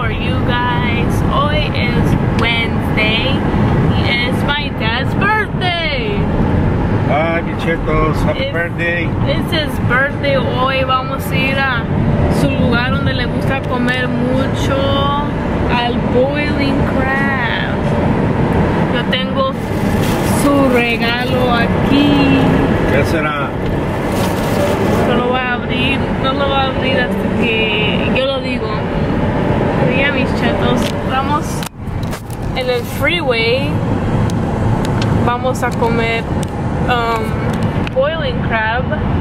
for you guys. Hoy es Wednesday y es my dad's birthday. Hi, bichetos, happy birthday. It's his birthday. Hoy vamos a ir a su lugar donde le gusta comer mucho, al Boiling Crab. Yo tengo su regalo aquí. ¿Qué será? No lo voy a abrir, no lo voy a abrir hasta que yo lo digo. Mira mis chetos, vamos en el freeway, vamos a comer Boiling Crab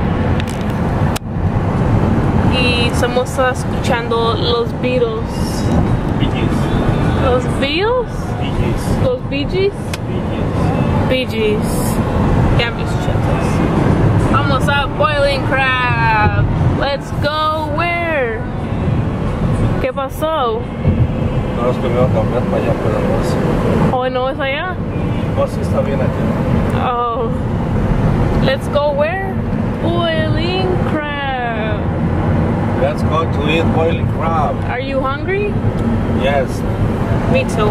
y estamos escuchando los Beatles. Bee Gees. ¿Los Beatles? Bee Gees. ¿Los Bee Gees? Bee Gees. Ya mis chetos. Vamos a Boiling Crab. Let's go. Where? ¿Qué pasó? No, es que me voy a cambiar para allá, pero no es. Oh, no es allá. No, sí está bien aquí. Oh. Let's go where? Boiling Crab. Let's go to eat boiling crab. Are you hungry? Yes. Me too.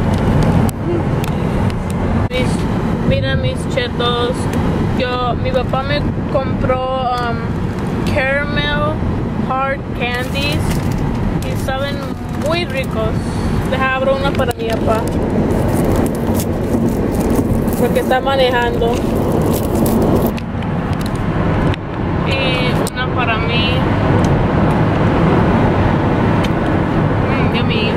Mira mis chetos. Mi papá me compró caramel hard candies y saben muy ricos. Deja abro una para mi papá porque está manejando y una para mí. Yummy.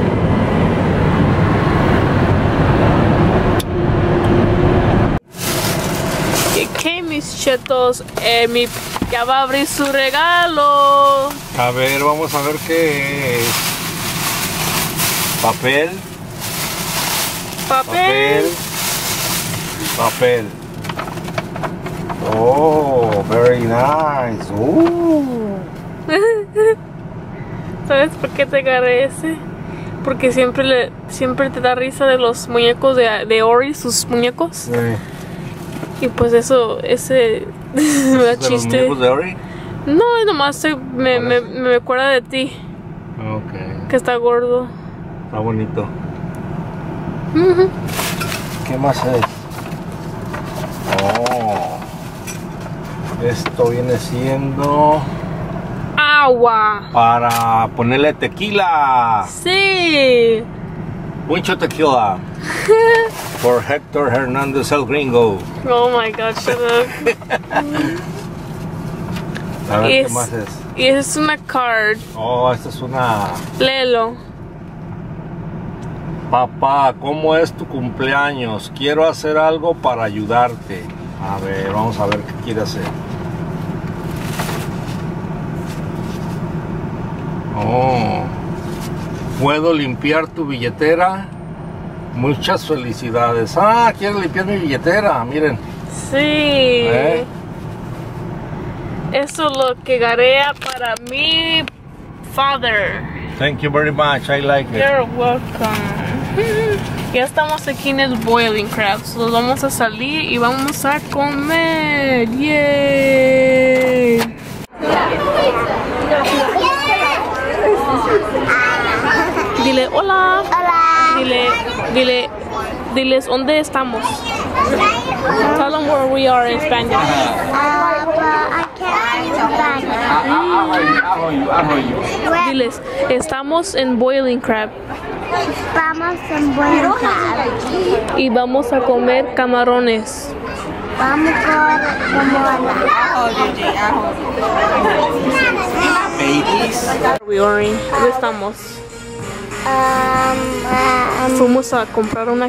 ¿Qué mis chetos? Ya va a abrir su regalo. A ver, vamos a ver qué es. Papel. Papel. Papel. Oh, very nice. ¿Sabes por qué te agarré ese? Porque siempre te da risa de los muñecos de Ori, sus muñecos. Sí. Y pues ese me da chiste. ¿Los muñecos de Ori? No, nomás me acuerda de ti. Ok. Que está gordo. Está bonito. ¿Qué más es? Oh. Esto viene siendo Agua. para ponerle tequila. Sí. Mucho tequila. Por Héctor Hernández el Gringo. Oh my God, shut up. A ver qué más es. Y es una card. Oh, esta es una. Léelo. Papá, ¿cómo es tu cumpleaños? Quiero hacer algo para ayudarte. A ver, vamos a ver qué quiere hacer. Oh, ¿puedo limpiar tu billetera? Muchas felicidades. Ah, quiere limpiar mi billetera, miren. Sí. Eso es lo que garea para mi father. Thank you very much, I like it. You're welcome. Ya estamos aquí en el Boiling Crab. Nos vamos a salir y vamos a comer. Yay. Dile hola. Hola. Diles dónde estamos. Tell them where we are in Spanish. I can't. Diles, estamos en Boiling Crab. Vamos en Boiling Crab. Y vamos a comer camarones. Vamos ¿Dónde estamos? Fuimos a comprar una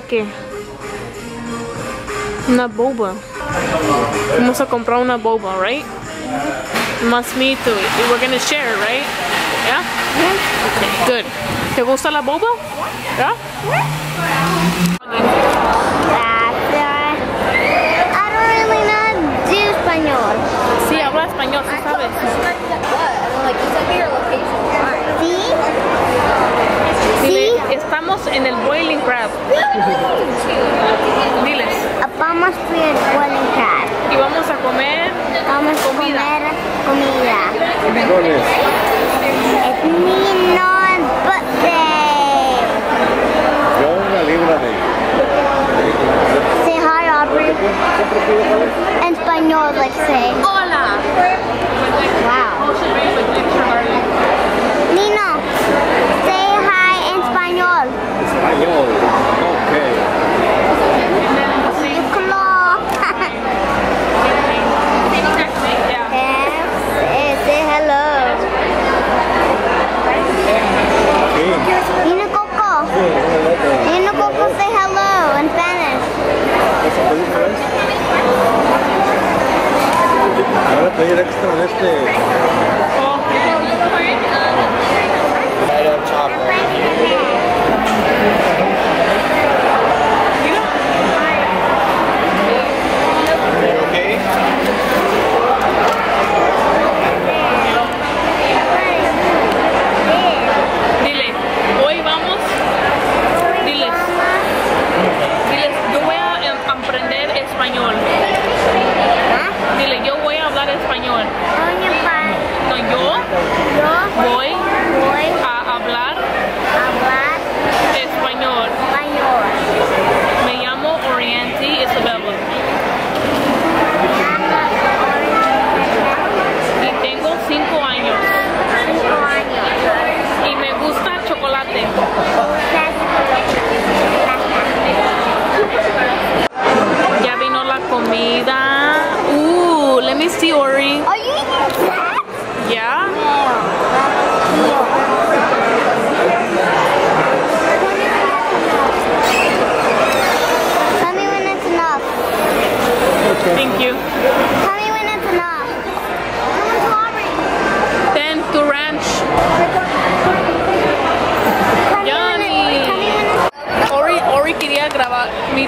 boba. Fuimos a comprar una boba, right? Más me too. We're gonna share, right? Yeah? Okay, good. ¿Te gusta la boba? Yeah? I don't really know do español. Sí, habla español, sí sabes. ¿Sí? Dile, estamos en el Boiling Crab. Diles. Vamos a ir al Boiling Crab. Y vamos a comer comida. Mi non birthday.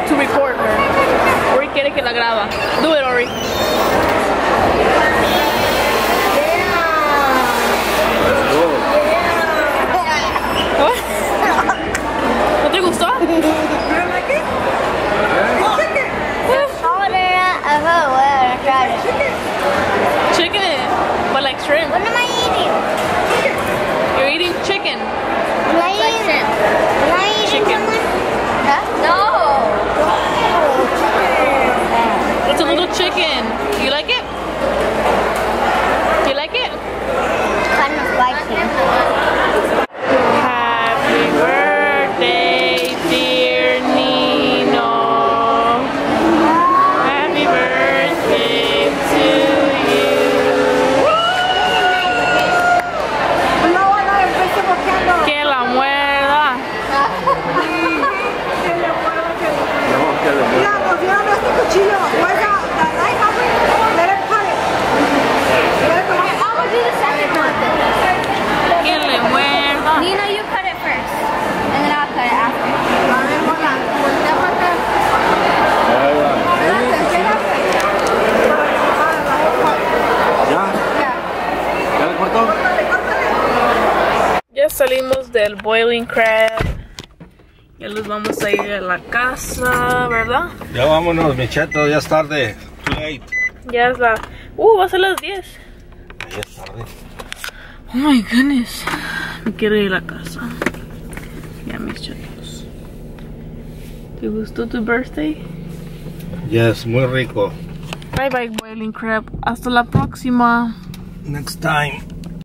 to record her. Ori quiere que la graba. Do it, Ori. ¿No te gustó? Chicken, but like shrimp. What am I eating? You're eating chicken. Am I eating Chicken. someone? Huh? No. It's a little chicken. You like it? You like it? Kind of spicy. Happy birthday, dear Nino. Happy birthday to you. Que la muerda. Mira, nos dieron este cuchillo. Where's the knife, Aubrey? Let it cut it. Let it cut it. I'm gonna do the second one. Que le muerda. Nina, you cut it first. And then I'll cut it after. A ver, hola. Ahí va. Espérate. ¿Ya? ¿Ya le cortó? Ya salimos del Boiling Crab. Ya los vamos a ir a la casa, ¿verdad? Ya vámonos, mi cheto, ya es tarde. Too late. Ya es la... va a ser las 10. Ya es tarde. Oh my goodness. Me quiero ir a la casa. Ya mis chetos. ¿Te gustó tu birthday? Yes, muy rico. Bye bye Boiling Crab. Hasta la próxima. Next time.